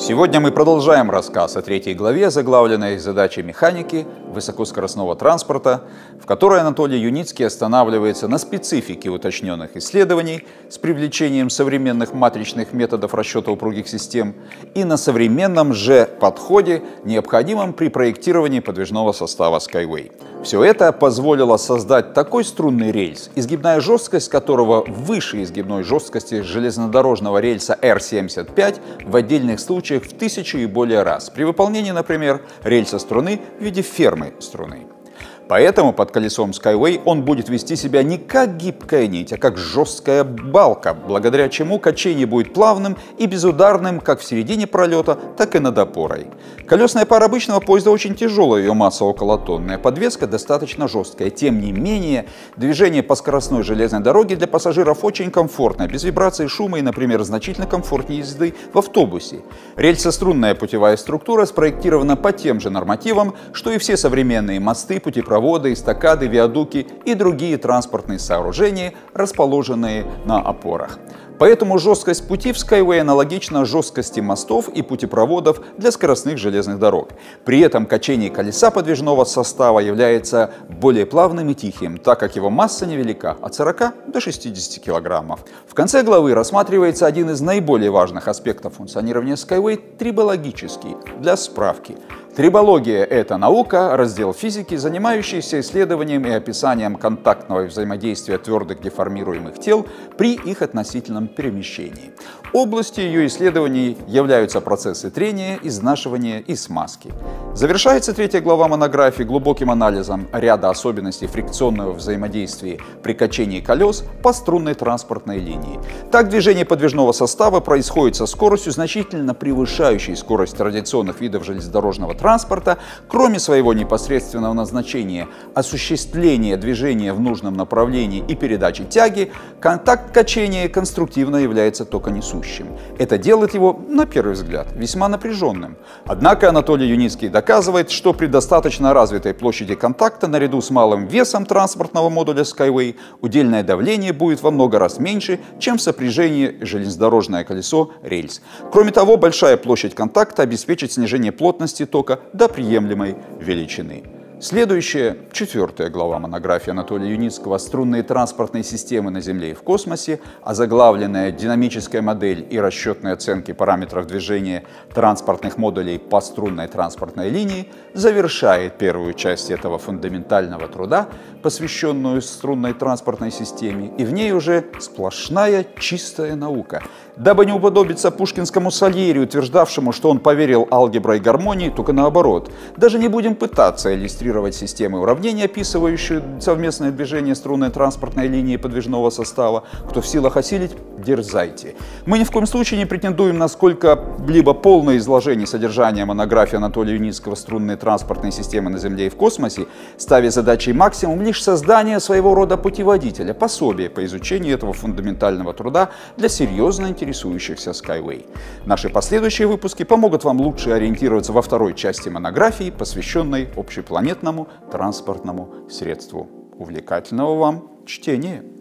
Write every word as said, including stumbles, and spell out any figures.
Сегодня мы продолжаем рассказ о третьей главе, заглавленной «Задачи механики высокоскоростного транспорта», в которой Анатолий Юницкий останавливается на специфике уточненных исследований с привлечением современных матричных методов расчета упругих систем и на современном же подходе, необходимом при проектировании подвижного состава Skyway. Все это позволило создать такой струнный рельс, изгибная жесткость которого выше изгибной жесткости железнодорожного рельса Р семьдесят пять в отдельных случаях в тысячу и более раз, при выполнении, например, рельса струны в виде фермы струны. Поэтому под колесом Skyway он будет вести себя не как гибкая нить, а как жесткая балка, благодаря чему качение будет плавным и безударным как в середине пролета, так и над опорой. Колесная пара обычного поезда очень тяжелая, ее масса около тонны, подвеска достаточно жесткая. Тем не менее, движение по скоростной железной дороге для пассажиров очень комфортное, без вибраций, шума и, например, значительно комфортнее езды в автобусе. Рельсострунная путевая структура спроектирована по тем же нормативам, что и все современные мосты, путепроводы, проводы, эстакады, виадуки и другие транспортные сооружения, расположенные на опорах. Поэтому жесткость пути в Skyway аналогична жесткости мостов и путепроводов для скоростных железных дорог. При этом качение колеса подвижного состава является более плавным и тихим, так как его масса невелика – от сорока до шестидесяти килограммов. В конце главы рассматривается один из наиболее важных аспектов функционирования Skyway – трибологический. Для справки. Трибология – это наука, раздел физики, занимающийся исследованием и описанием контактного взаимодействия твердых деформируемых тел при их относительном перемещении. Областью ее исследований являются процессы трения, изнашивания и смазки. Завершается третья глава монографии глубоким анализом ряда особенностей фрикционного взаимодействия при качении колес по струнной транспортной линии. Так, движение подвижного состава происходит со скоростью, значительно превышающей скорость традиционных видов железнодорожного транспорта, транспорта, кроме своего непосредственного назначения осуществления движения в нужном направлении и передачи тяги, контакт качения конструктивно является токонесущим. Это делает его, на первый взгляд, весьма напряженным. Однако Анатолий Юницкий доказывает, что при достаточно развитой площади контакта наряду с малым весом транспортного модуля Skyway удельное давление будет во много раз меньше, чем в сопряжении железнодорожное колесо-рельс. Кроме того, большая площадь контакта обеспечит снижение плотности тока до приемлемой величины. Следующая, четвертая глава монографии Анатолия Юницкого «Струнные транспортные системы на Земле и в космосе», озаглавленная «Динамическая модель и расчетные оценки параметров движения транспортных модулей по струнной транспортной линии», завершает первую часть этого фундаментального труда, посвященную струнной транспортной системе, и в ней уже сплошная чистая наука. Дабы не уподобиться пушкинскому Сальери, утверждавшему, что он поверил алгебре и гармонии, только наоборот. Даже не будем пытаться иллюстрировать системы уравнений, описывающие совместное движение струнной транспортной линии подвижного состава. Кто в силах осилить, дерзайте. Мы ни в коем случае не претендуем на сколько-либо полное изложение содержания монографии Анатолия Юницкого «Струнные транспортные системы на Земле и в космосе», ставя задачей максимум лишь создание своего рода путеводителя, пособия по изучению этого фундаментального труда для серьезно интересующихся Skyway. Наши последующие выпуски помогут вам лучше ориентироваться во второй части монографии, посвященной общепланетному транспортному средству. Увлекательного вам чтения!